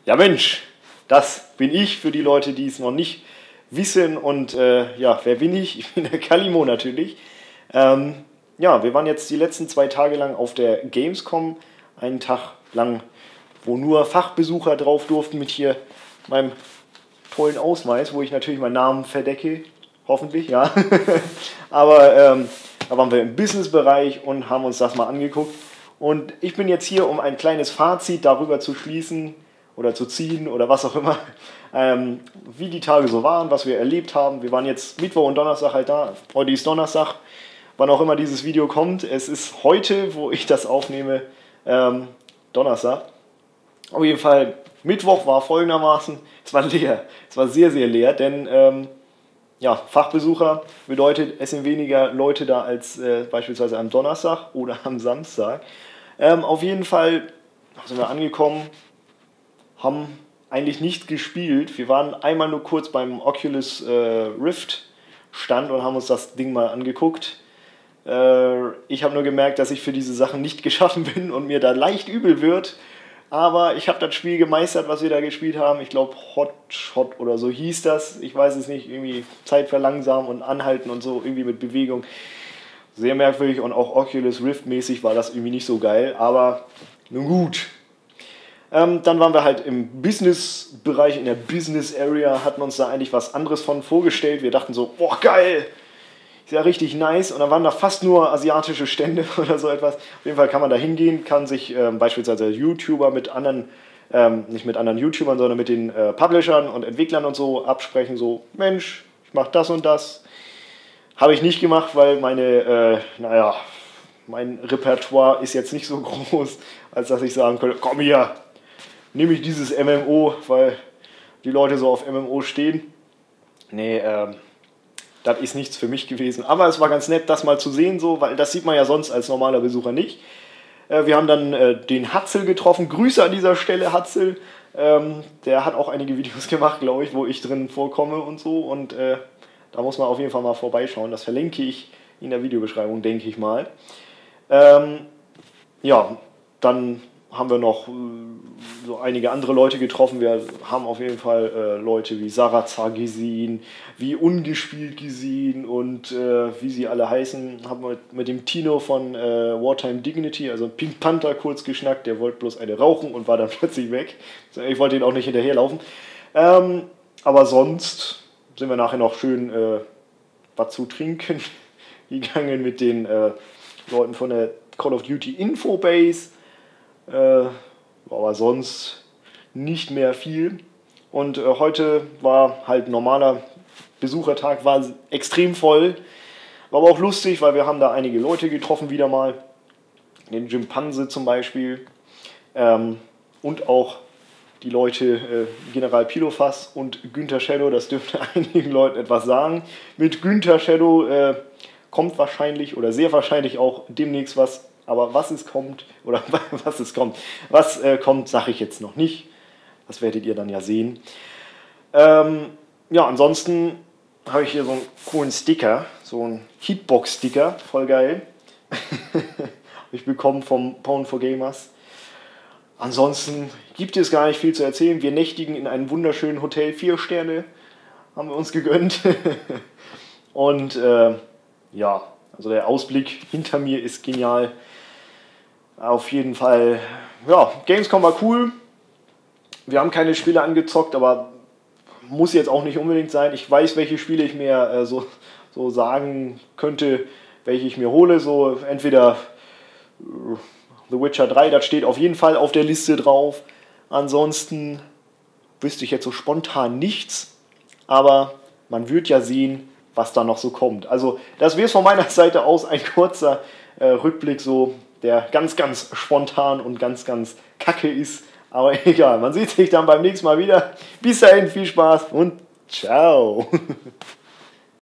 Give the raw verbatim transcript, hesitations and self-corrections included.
Ja Mensch, das bin ich für die Leute, die es noch nicht wissen. Und äh, ja, wer bin ich? Ich bin der Kalimo natürlich. Ähm, ja, wir waren jetzt die letzten zwei Tage lang auf der Gamescom. Einen Tag lang, wo nur Fachbesucher drauf durften mit hier meinem tollen Ausweis, wo ich natürlich meinen Namen verdecke. Hoffentlich, ja. Aber ähm, da waren wir im Businessbereich und haben uns das mal angeguckt. Und ich bin jetzt hier, um ein kleines Fazit darüber zu schließen oder zu ziehen oder was auch immer, ähm, wie die Tage so waren, was wir erlebt haben. Wir waren jetzt Mittwoch und Donnerstag halt da. Heute ist Donnerstag, wann auch immer dieses Video kommt. Es ist heute, wo ich das aufnehme, ähm, Donnerstag. Auf jeden Fall, Mittwoch war folgendermaßen, es war leer. Es war sehr, sehr leer, denn ähm, ja, Fachbesucher bedeutet, es sind weniger Leute da als äh, beispielsweise am Donnerstag oder am Samstag. Ähm, auf jeden Fall sind wir angekommen, haben eigentlich nicht gespielt. Wir waren einmal nur kurz beim Oculus äh, Rift Stand und haben uns das Ding mal angeguckt. Äh, ich habe nur gemerkt, dass ich für diese Sachen nicht geschaffen bin und mir da leicht übel wird. Aber ich habe das Spiel gemeistert, was wir da gespielt haben. Ich glaube, Hot Shot oder so hieß das. Ich weiß es nicht. Irgendwie Zeit verlangsamen und anhalten und so, irgendwie mit Bewegung. Sehr merkwürdig und auch Oculus Rift mäßig war das irgendwie nicht so geil. Aber nun gut. Ähm, dann waren wir halt im Business-Bereich, in der Business-Area, hatten uns da eigentlich was anderes von vorgestellt. Wir dachten so, boah, geil, ist ja richtig nice. Und dann waren da fast nur asiatische Stände oder so etwas. Auf jeden Fall kann man da hingehen, kann sich ähm, beispielsweise als YouTuber mit anderen, ähm, nicht mit anderen YouTubern, sondern mit den äh, Publishern und Entwicklern und so absprechen. So, Mensch, ich mach das und das. Habe ich nicht gemacht, weil meine, äh, naja, mein Repertoire ist jetzt nicht so groß, als dass ich sagen könnte, komm hier, nehme ich dieses M M O, weil die Leute so auf M M O stehen. Nee, ähm, das ist nichts für mich gewesen. Aber es war ganz nett, das mal zu sehen, so, weil das sieht man ja sonst als normaler Besucher nicht. Äh, wir haben dann äh, den Hatzel getroffen. Grüße an dieser Stelle, Hatzel. Ähm, der hat auch einige Videos gemacht, glaube ich, wo ich drin vorkomme und so. Und äh, da muss man auf jeden Fall mal vorbeischauen. Das verlinke ich in der Videobeschreibung, denke ich mal. Ähm, ja, dann haben wir noch äh, so einige andere Leute getroffen. Wir haben auf jeden Fall äh, Leute wie Sarazar gesehen, wie Ungespielt gesehen und äh, wie sie alle heißen. Haben mit, mit dem Tino von äh, Wartime Dignity, also Pink Panther, kurz geschnackt. Der wollte bloß eine rauchen und war dann plötzlich weg. Ich wollte ihn auch nicht hinterherlaufen. Ähm, aber sonst sind wir nachher noch schön äh, was zu trinken gegangen mit den äh, Leuten von der Call of Duty Infobase. Äh, aber sonst nicht mehr viel. Und äh, heute war halt ein normaler Besuchertag, war extrem voll. War aber auch lustig, weil wir haben da einige Leute getroffen wieder mal. Den Jimpanse zum Beispiel. Ähm, und auch die Leute äh, General Pilofas und Günther Shadow. Das dürfte einigen Leuten etwas sagen. Mit Günther Shadow äh, kommt wahrscheinlich oder sehr wahrscheinlich auch demnächst was. Aber was es kommt, oder was es kommt, was äh, kommt, sage ich jetzt noch nicht. Das werdet ihr dann ja sehen. Ähm, ja, ansonsten habe ich hier so einen coolen Sticker, so einen Heatbox-Sticker, voll geil. Ich bekomme vom Pound for Gamers. Ansonsten gibt es gar nicht viel zu erzählen. Wir nächtigen in einem wunderschönen Hotel, vier Sterne haben wir uns gegönnt. Und äh, ja, also der Ausblick hinter mir ist genial. Auf jeden Fall, ja, Gamescom war cool. Wir haben keine Spiele angezockt, aber muss jetzt auch nicht unbedingt sein. Ich weiß, welche Spiele ich mir äh, so, so sagen könnte, welche ich mir hole. So entweder äh, The Witcher drei, das steht auf jeden Fall auf der Liste drauf. Ansonsten wüsste ich jetzt so spontan nichts, aber man wird ja sehen, was da noch so kommt. Also das wäre es von meiner Seite aus ein kurzer äh, Rückblick, so der ganz, ganz spontan und ganz, ganz kacke ist. Aber egal, man sieht sich dann beim nächsten Mal wieder. Bis dahin, viel Spaß und ciao.